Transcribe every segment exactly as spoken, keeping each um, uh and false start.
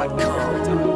dot com.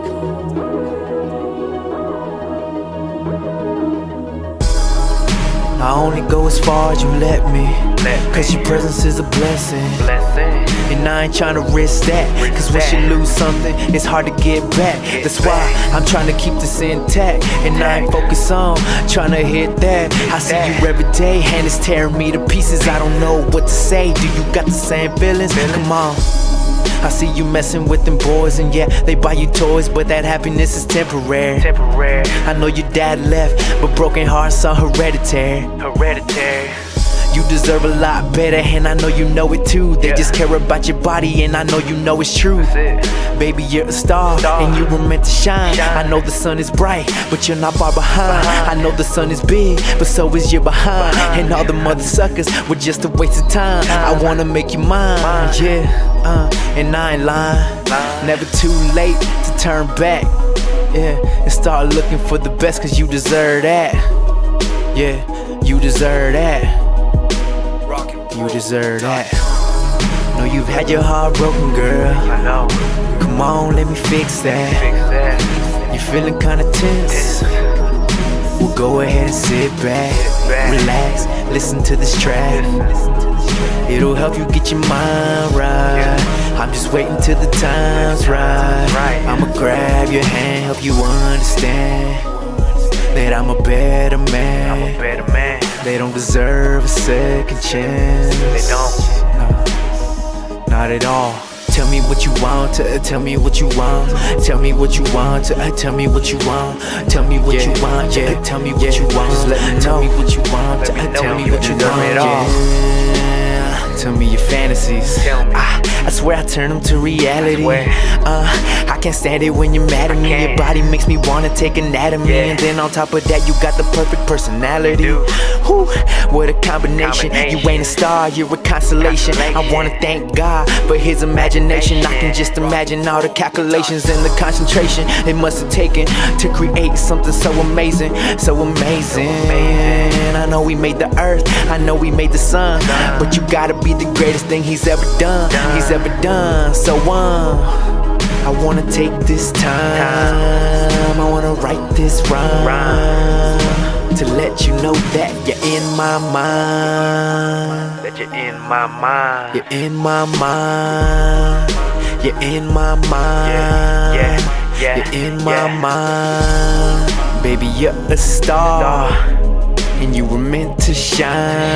I only go as far as you let me, cause your presence is a blessing. And I ain't tryna risk that, cause once you lose something, it's hard to get back. That's why I'm trying to keep this intact, and I ain't focused on tryna hit that. I see you every day, and it's tearing me to pieces. I don't know what to say, do you got the same feelings? Come on, I see you messing with them boys, and yeah, they buy you toys, but that happiness is temporary. Temporary. I know your dad left, but broken hearts are hereditary. Hereditary. You deserve a lot better, and I know you know it too. They yeah. just care about your body, and I know you know it's true. It. Baby, you're a star, star, and you were meant to shine. shine. I know the sun is bright, but you're not far behind. behind. I know the sun is big, but so is your behind. behind. And all the mother suckers were just a waste of time. I wanna make you mine, mine. yeah. Uh, and I ain't lying. lying. Never too late to turn back, yeah, and start looking for the best, cause you deserve that. Yeah, you deserve that. You deserve that. Know you've had your heart broken, girl. I know. Come on, let me fix that. You feeling kinda tense? Well, go ahead and sit back, relax, listen to this track. It'll help you get your mind right. I'm just waiting till the time's right. I'ma grab your hand, help you understand that I'm a better man. I'm a better man. They don't deserve a second chance. They don't. No, not at all. Tell me what you want, uh, tell me what you want. Tell me what you want, uh, tell me what you want. Tell me what yeah. you want, yeah. Tell me what yeah. you want. Just let me know. Tell me what you want, uh, tell me what you want. Yeah. Tell me your fantasies. I, I swear I turn them to reality. Uh, I can't stand it when you're mad at me. Your body makes me wanna take an anatomy, yeah. and then on top of that, you got the perfect personality. Whew, what a combination. combination. You ain't a star, you're a constellation. constellation. I wanna thank God for His imagination. I can just imagine all the calculations and the concentration it must have taken to create something so amazing, so amazing. I know we made the earth, I know we made the sun, but you gotta be the greatest thing He's ever done. He's ever done. So um, I wanna take this time, I wanna write this rhyme to let you know that you're in my mind. That you're in my mind. You're in my mind. You're in my mind. Yeah, yeah, yeah, you're in my yeah. mind. Baby, you're a star, and you were meant to shine.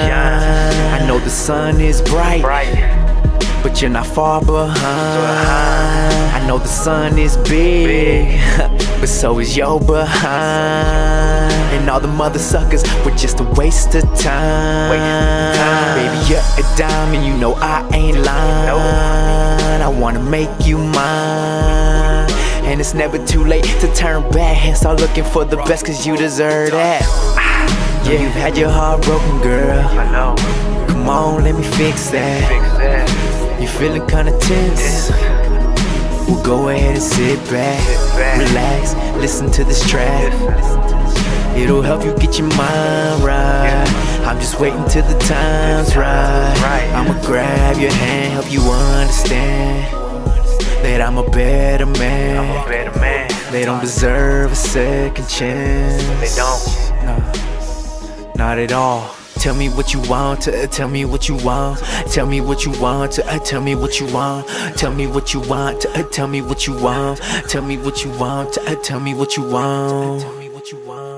I know the sun is bright, but you're not far behind. I know the sun is big, but so is your behind. And all the mother suckers were just a waste of time. Baby, you're a dime, and you know I ain't lying. I wanna make you mine, and it's never too late to turn back and start looking for the best, cause you deserve that. Yeah, you've had your heart broken, girl. I know. Come on, let me fix that. You feeling kinda tense? Well, go ahead and sit back, relax, listen to this track. It'll help you get your mind right. I'm just waiting till the time's right. I'ma grab your hand, help you understand that I'm a better man. They don't deserve a second chance. They don't. No, not at all. Tell me what you want, uh, tell me what you want. Tell me what you want, uh, tell me what you want. Tell me what you want, uh, tell me what you want. Tell me what you want, uh, tell me what you want. Tell me what you want.